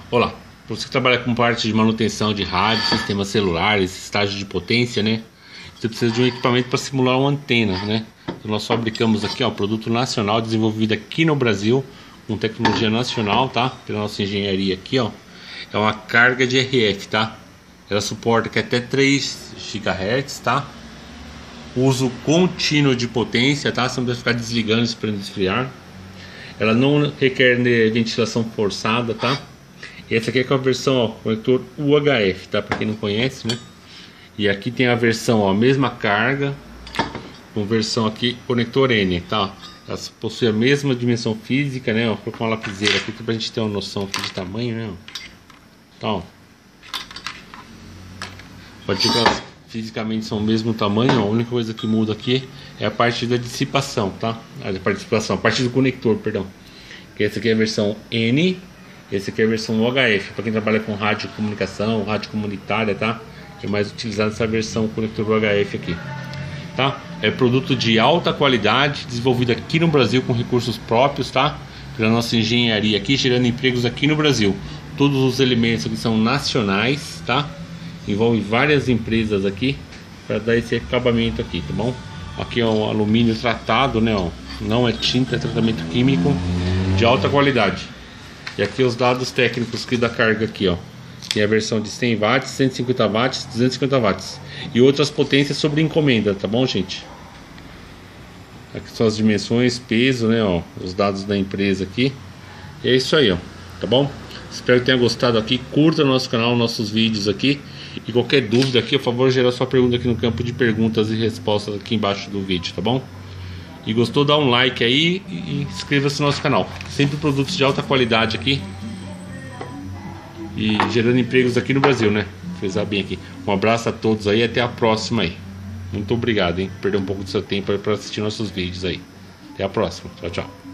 Olá, para você que trabalha com parte de manutenção de rádio, sistemas celulares, estágio de potência, né? Você precisa de um equipamento para simular uma antena, né? Então nós fabricamos aqui, ó, produto nacional desenvolvido aqui no Brasil, com tecnologia nacional, tá? Pela nossa engenharia aqui, ó. É uma carga de RF, tá? Ela suporta que até 3 GHz, tá? Uso contínuo de potência, tá? Você não deve ficar desligando e esperando esfriar. Ela não requer ventilação forçada, tá? E essa aqui é com a versão, ó, conector UHF, tá? Para quem não conhece, né? E aqui tem a versão, ó, mesma carga, com versão aqui conector N, tá? Ela possui a mesma dimensão física, né? Ó, vou colocar uma lapiseira aqui pra gente ter uma noção aqui de tamanho, né? Então, pode ver que elas fisicamente são o mesmo tamanho, ó. A única coisa que muda aqui é a parte da dissipação, tá? A parte do conector, perdão. Que essa aqui é a versão N. Esse aqui é a versão UHF, para quem trabalha com rádio comunicação, rádio comunitária, tá? É mais utilizado essa versão conector UHF aqui, tá? É produto de alta qualidade, desenvolvido aqui no Brasil com recursos próprios, tá? Pela nossa engenharia aqui, gerando empregos aqui no Brasil. Todos os elementos aqui são nacionais, tá? Envolve várias empresas aqui para dar esse acabamento aqui, tá bom? Aqui é um alumínio tratado, né? Ó. Não é tinta, é tratamento químico de alta qualidade. E aqui os dados técnicos aqui da carga aqui, ó. Tem a versão de 100 watts, 150 watts, 250 watts. E outras potências sobre encomenda, tá bom, gente? Aqui são as dimensões, peso, né, ó. Os dados da empresa aqui. E é isso aí, ó. Tá bom? Espero que tenha gostado aqui. Curta o nosso canal, nossos vídeos aqui. E qualquer dúvida aqui, por favor, gerar sua pergunta aqui no campo de perguntas e respostas aqui embaixo do vídeo, tá bom? E gostou, dá um like aí e inscreva-se no nosso canal. Sempre produtos de alta qualidade aqui. E gerando empregos aqui no Brasil, né? Frisar bem aqui. Um abraço a todos aí e até a próxima aí. Muito obrigado, hein? Perder um pouco do seu tempo para assistir nossos vídeos aí. Até a próxima. Tchau, tchau.